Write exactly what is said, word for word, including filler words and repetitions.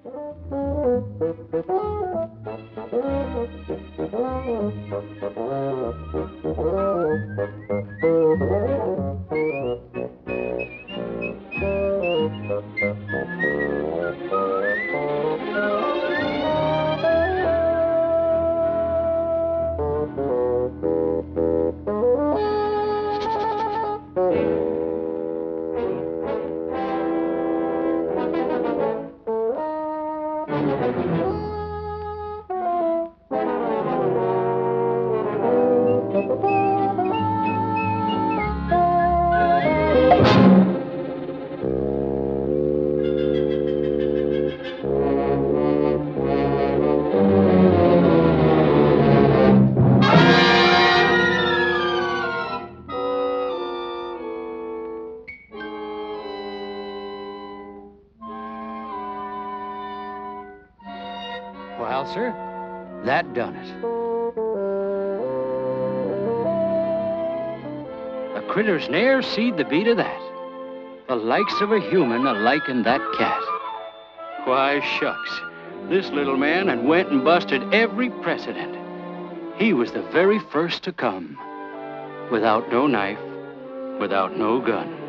Well, sir, that done it. The critters ne'er seed the beat of that. The likes of a human a-liking that cat. Why, shucks, this little man had went and busted every precedent. He was the very first to come. Without no knife, without no gun.